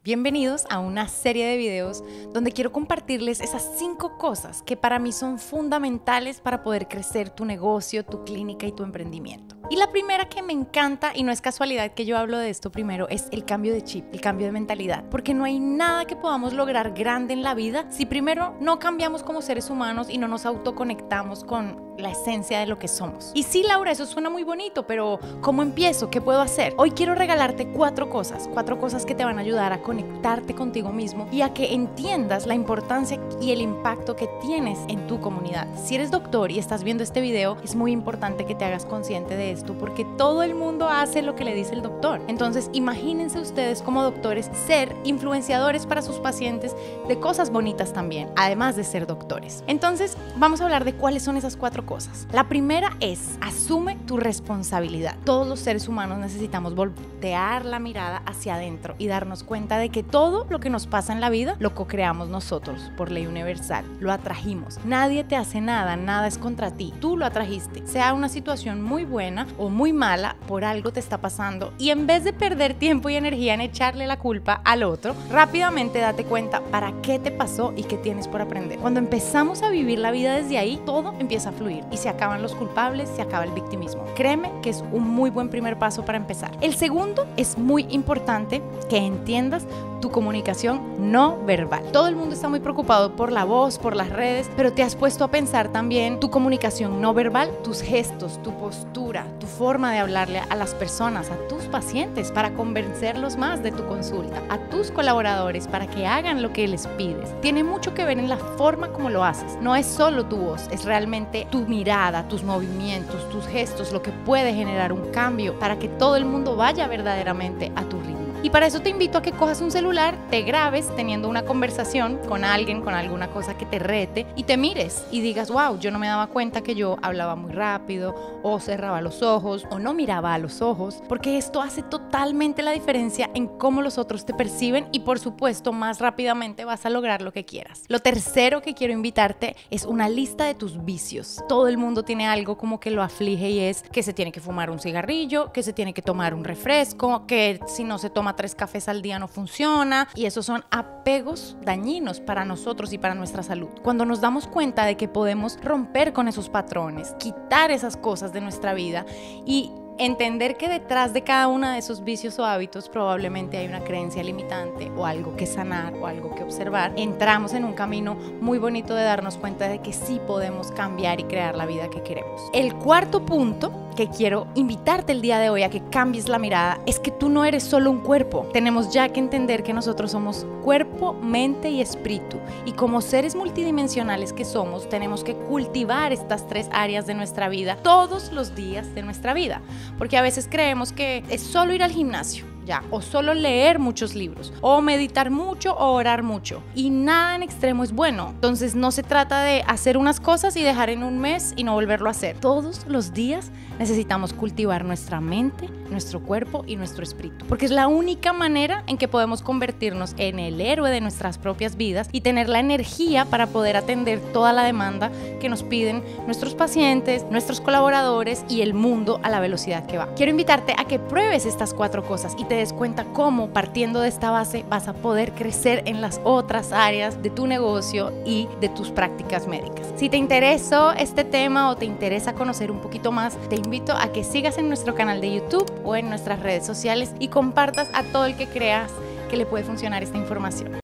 Bienvenidos a una serie de videos donde quiero compartirles esas 5 cosas que para mí son fundamentales para poder crecer tu negocio, tu clínica y tu emprendimiento. Y la primera que me encanta, y no es casualidad que yo hablo de esto primero, es el cambio de chip, el cambio de mentalidad. Porque no hay nada que podamos lograr grande en la vida si primero no cambiamos como seres humanos y no nos autoconectamos con la esencia de lo que somos. Y sí, Laura, eso suena muy bonito, pero ¿cómo empiezo? ¿Qué puedo hacer? Hoy quiero regalarte 4 cosas que te van a ayudar a conectarte contigo mismo y a que entiendas la importancia y el impacto que tienes en tu comunidad. Si eres doctor y estás viendo este video, es muy importante que te hagas consciente de esto porque todo el mundo hace lo que le dice el doctor. Entonces, imagínense ustedes como doctores ser influenciadores para sus pacientes de cosas bonitas también, además de ser doctores. Entonces, vamos a hablar de cuáles son esas 4 cosas. La primera es, asume tu responsabilidad. Todos los seres humanos necesitamos voltear la mirada hacia adentro y darnos cuenta de que todo lo que nos pasa en la vida lo co-creamos nosotros por ley universal. Lo atrajimos. Nadie te hace nada, nada es contra ti. Tú lo atrajiste. Sea una situación muy buena o muy mala, por algo te está pasando y en vez de perder tiempo y energía en echarle la culpa al otro, rápidamente date cuenta para qué te pasó y qué tienes por aprender. Cuando empezamos a vivir la vida desde ahí, todo empieza a fluir y se acaban los culpables, se acaba el victimismo. Créeme que es un muy buen primer paso para empezar. El segundo es muy importante que entiendas tu comunicación no verbal. Todo el mundo está muy preocupado por la voz, por las redes, pero te has puesto a pensar también tu comunicación no verbal, tus gestos, tu postura, tu forma de hablarle a las personas, a tus pacientes para convencerlos más de tu consulta, a tus colaboradores para que hagan lo que les pides. Tiene mucho que ver en la forma como lo haces. No es solo tu voz, es realmente tu mirada, tus movimientos, tus gestos, lo que puede generar un cambio para que todo el mundo vaya verdaderamente a tu ritmo. Y para eso te invito a que cojas un celular, te grabes teniendo una conversación con alguien, con alguna cosa que te rete y te mires y digas, wow, yo no me daba cuenta que yo hablaba muy rápido o cerraba los ojos o no miraba a los ojos, porque esto hace totalmente la diferencia en cómo los otros te perciben y por supuesto más rápidamente vas a lograr lo que quieras. Lo tercero que quiero invitarte es una lista de tus vicios. Todo el mundo tiene algo como que lo aflige y es que se tiene que fumar un cigarrillo, que se tiene que tomar un refresco, que si no se toma 3 cafés al día no funciona, y esos son apegos dañinos para nosotros y para nuestra salud. Cuando nos damos cuenta de que podemos romper con esos patrones, quitar esas cosas de nuestra vida y entender que detrás de cada uno de esos vicios o hábitos probablemente hay una creencia limitante o algo que sanar o algo que observar, entramos en un camino muy bonito de darnos cuenta de que sí podemos cambiar y crear la vida que queremos. El cuarto punto que quiero invitarte el día de hoy a que cambies la mirada es que tú no eres solo un cuerpo. Tenemos ya que entender que nosotros somos cuerpo, mente y espíritu, y como seres multidimensionales que somos, tenemos que cultivar estas 3 áreas de nuestra vida todos los días de nuestra vida. Porque a veces creemos que es solo ir al gimnasio, ya, o solo leer muchos libros, o meditar mucho o orar mucho. Y nada en extremo es bueno. Entonces no se trata de hacer unas cosas y dejar en un mes y no volverlo a hacer. Todos los días necesitamos cultivar nuestra mente, nuestro cuerpo y nuestro espíritu. Porque es la única manera en que podemos convertirnos en el héroe de nuestras propias vidas y tener la energía para poder atender toda la demanda que nos piden nuestros pacientes, nuestros colaboradores y el mundo a la velocidad que va. Quiero invitarte a que pruebes estas 4 cosas y te des cuenta cómo partiendo de esta base vas a poder crecer en las otras áreas de tu negocio y de tus prácticas médicas. Si te interesó este tema o te interesa conocer un poquito más, te invito a que sigas en nuestro canal de YouTube o en nuestras redes sociales y compartas a todo el que creas que le puede funcionar esta información.